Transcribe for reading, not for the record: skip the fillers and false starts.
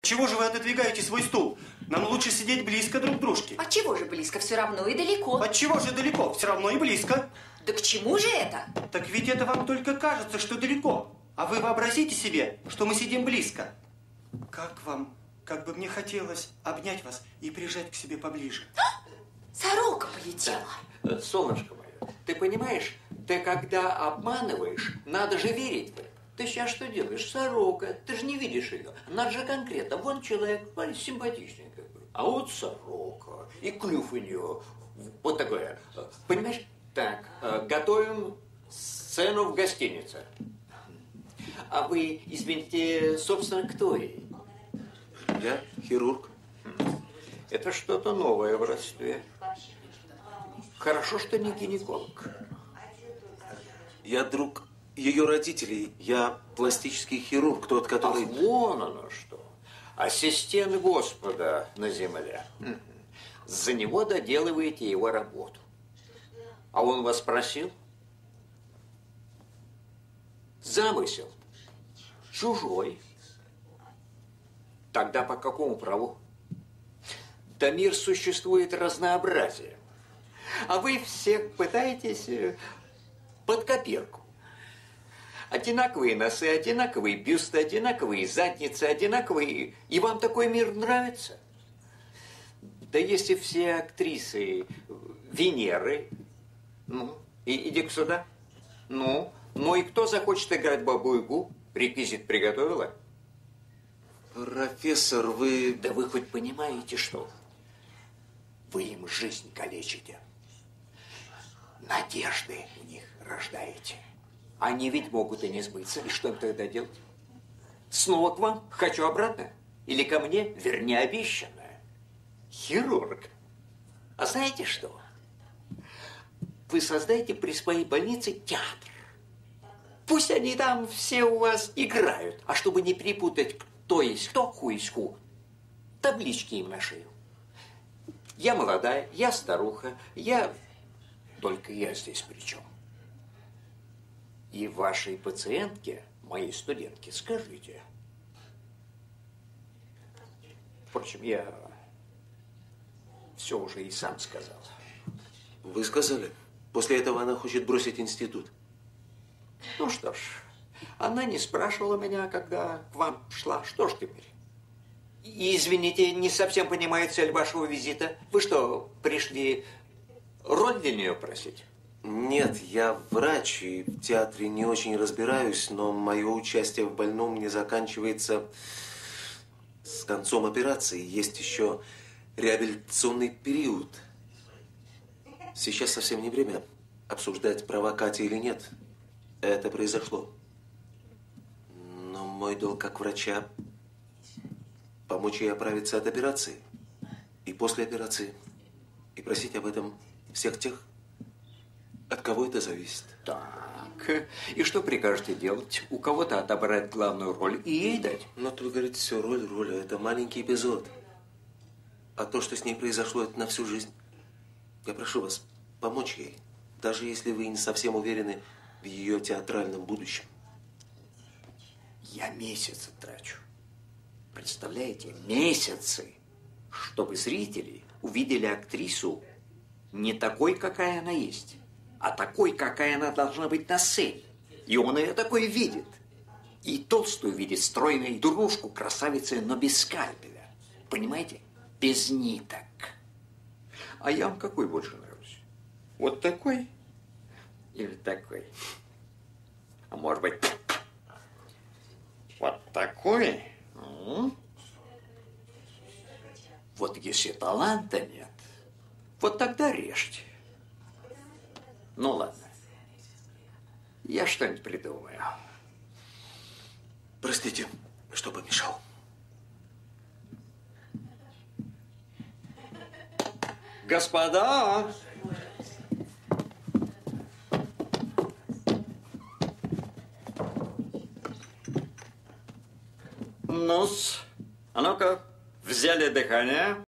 Чего же вы отодвигаете свой стул? Нам лучше сидеть близко друг к дружке. А чего же близко? Все равно и далеко. От чего же далеко? Все равно и близко. Да к чему же это? Так ведь это вам только кажется, что далеко. А вы вообразите себе, что мы сидим близко. Как вам, как бы мне хотелось обнять вас и прижать к себе поближе. Сорока полетела. Да. Солнышко мое, ты понимаешь, ты когда обманываешь, надо же верить в это. Ты сейчас что делаешь? Сорока, ты же не видишь ее. Надо же конкретно. Вон человек, парень симпатичный какой. А вот сорока. И клюв у нее вот такое. Понимаешь? Так, готовим сцену в гостинице. А вы, извините, собственно, кто ей? Я хирург. Это что-то новое в родстве. Хорошо, что не гинеколог. Я друг ее родителей. Я пластический хирург, тот, который... Ах, вон оно что. Ассистент Господа на земле. За него доделываете его работу. А он вас просил? Замысел. Чужой. Тогда по какому праву? Да мир существует разнообразие. А вы всех пытаетесь под копирку. Одинаковые носы, одинаковые бюсты, одинаковые задницы, одинаковые. И вам такой мир нравится? Да если все актрисы Венеры, ну, иди сюда. Ну и кто захочет играть Бабу-Ягу? Реквизит приготовила? Профессор, вы... Да вы хоть понимаете, что? Вы им жизнь калечите. Надежды в них рождаете. Они ведь могут и не сбыться. И что им тогда делать? Снова к вам? Хочу обратно? Или ко мне? Вернее, обещанное. Хирург. А знаете что? Вы создайте при своей больнице театр. Пусть они там все у вас играют. А чтобы не перепутать, кто есть кто, ху есть ху, таблички им на шею. Я молодая, я старуха, Только я здесь при чем? И вашей пациентке, моей студентке, скажите. Впрочем, я все уже и сам сказал. Вы сказали. После этого она хочет бросить институт. Ну что ж, она не спрашивала меня, когда к вам шла. Что ж теперь? И, извините, не совсем понимаю цель вашего визита. Вы что, пришли роль для нее просить? Нет, я врач и в театре не очень разбираюсь, но мое участие в больном не заканчивается с концом операции. Есть еще реабилитационный период. Сейчас совсем не время обсуждать, права Кати или нет. Это произошло. Но мой долг как врача – помочь ей оправиться от операции. И после операции. И просить об этом всех тех, от кого это зависит. Так, и что прикажете делать? У кого-то отобрать главную роль и ей дать? Но вы говорите, все роль, а это маленький эпизод. А то, что с ней произошло, это на всю жизнь. Я прошу вас помочь ей, даже если вы не совсем уверены в ее театральном будущем. Я месяцы трачу. Представляете, месяцы, чтобы зрители увидели актрису не такой, какая она есть, а такой, какая она должна быть на сцене. И он ее такой видит. И толстую видит, стройную, и дурнушку, красавицей, но без скальпеля. Понимаете? Без ниток. А я вам какой больше нравлюсь? Вот такой или такой? А может быть, вот такой? Вот если таланта нет, вот тогда режьте. Ну ладно, я что-нибудь придумаю. Простите, что помешал. Господа! Ну-с, а ну-ка, взяли дыхание.